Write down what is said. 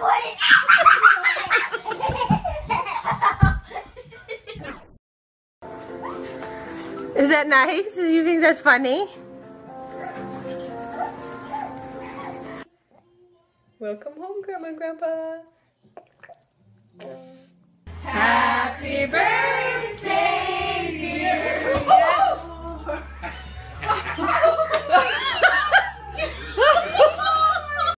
Is that nice? Do you think that's funny? Welcome home, Grandma and Grandpa. Happy birthday!